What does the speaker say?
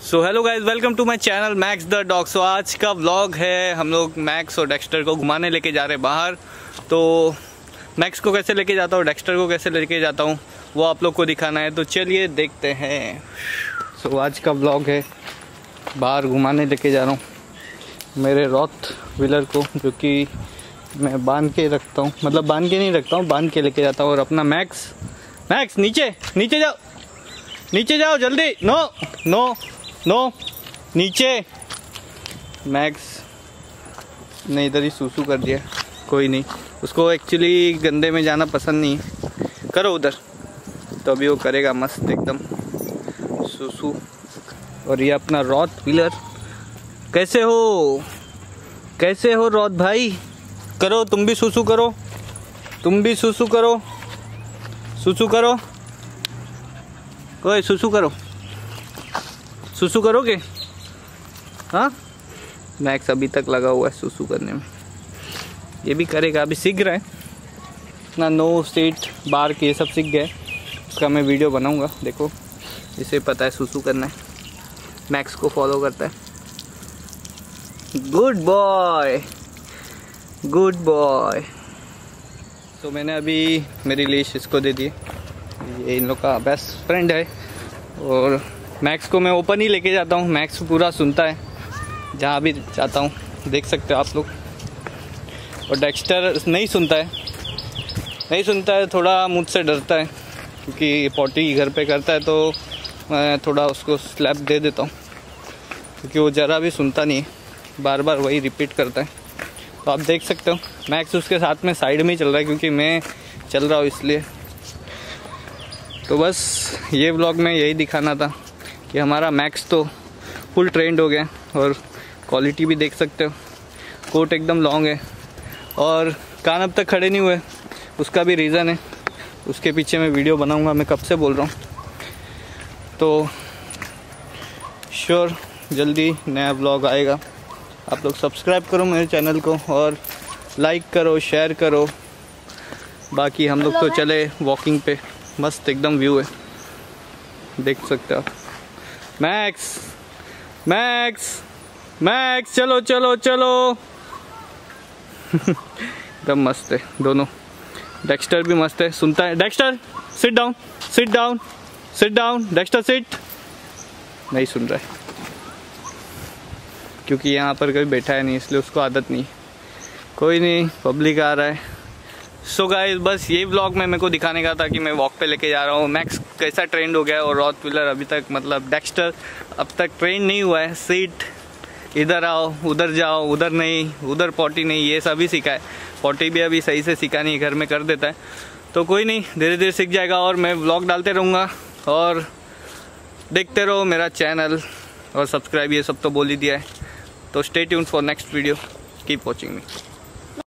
So hello guys, welcome to my channel Max the dog. So आज का vlog है, हम लोग मैक्स और डेक्स्टर को घुमाने लेके जा रहे हैं बाहर। तो मैक्स को कैसे लेके जाता हूँ, डेक्स्टर को कैसे लेके जाता हूँ, वो आप लोग को दिखाना है। तो चलिए देखते हैं। सो आज का व्लॉग है, बाहर घुमाने लेके जा रहा हूँ मेरे रॉट व्हीलर को, जो कि मैं बांध के रखता हूँ, मतलब बांध के नहीं रखता हूँ, बांध के लेके जाता हूँ। और अपना मैक्स नीचे नीचे जाओ, नीचे जाओ जल्दी। नो नो नो, नीचे। मैक्स ने इधर ही सूसू कर दिया, कोई नहीं, उसको एक्चुअली गंदे में जाना पसंद नहीं है। करो उधर, तो अभी वो करेगा मस्त एकदम सूसू। और ये अपना रॉट व्हीलर। कैसे हो रॉट भाई? करो, तुम भी सूसू करो, तुम भी सूसू करो, सूसू करो, कोई सूसू करो, सूसू करोगे? हाँ, मैक्स अभी तक लगा हुआ है सूसू करने में, ये भी करेगा, अभी सीख रहा है अपना नो सीट बार के, ये सब सीख गए। उसका मैं वीडियो बनाऊंगा, देखो, इसे पता है सूसू करना है, मैक्स को फॉलो करता है। Good boy, good boy. तो मैंने अभी मेरी लीश इसको दे दी, ये इन लोग का बेस्ट फ्रेंड है। और मैक्स को मैं ओपन ही लेके जाता हूँ, मैक्स पूरा सुनता है जहाँ भी जाता हूँ, देख सकते हो आप लोग। और डेक्स्टर नहीं सुनता है, थोड़ा मुझसे डरता है, क्योंकि पॉटी घर पे करता है, तो मैं थोड़ा उसको स्लैप दे देता हूँ, क्योंकि वो ज़रा भी सुनता नहीं है, बार बार वही रिपीट करता है। तो आप देख सकते हो मैक्स उसके साथ में साइड में ही चल रहा है, क्योंकि मैं चल रहा हूँ इसलिए। तो बस ये व्लॉग में यही दिखाना था कि हमारा मैक्स तो फुल ट्रेंड हो गया। और क्वालिटी भी देख सकते हो, कोट एकदम लॉन्ग है और कान अब तक खड़े नहीं हुए, उसका भी रीज़न है, उसके पीछे मैं वीडियो बनाऊंगा, मैं कब से बोल रहा हूँ। तो श्योर जल्दी नया व्लॉग आएगा। आप लोग सब्सक्राइब करो मेरे चैनल को और लाइक करो, शेयर करो। बाकी हम लोग तो चले वॉकिंग पे, मस्त एकदम व्यू है, देख सकते हो। मैक्स चलो चलो चलो। एकदम मस्त है दोनों। डेक्स्टर भी मस्त है, सुनता है। Dexter sit down, sit down, sit down. Dexter sit, नहीं सुन रहा है, क्योंकि यहाँ पर कभी बैठा है नहीं, इसलिए उसको आदत नहीं। कोई नहीं, पब्लिक आ रहा है। सो गाइस, बस ये व्लॉग में मेरे को दिखाने का था कि मैं वॉक पे लेके जा रहा हूँ। मैक्स कैसा ट्रेंड हो गया है, और रॉट व्हीलर अभी तक, मतलब डेक्स्टर अब तक ट्रेंड नहीं हुआ है। सीट, इधर आओ, उधर जाओ, उधर नहीं, उधर पॉटी नहीं, ये सभी सीखा है। पॉटी भी अभी सही से सीखा नहीं, घर में कर देता है। तो कोई नहीं, धीरे धीरे सीख जाएगा। और मैं व्लॉग डालते रहूँगा, और देखते रहो मेरा चैनल, और सब्सक्राइब, ये सब तो बोल ही दिया है। तो stay tuned for next video, keep watching me.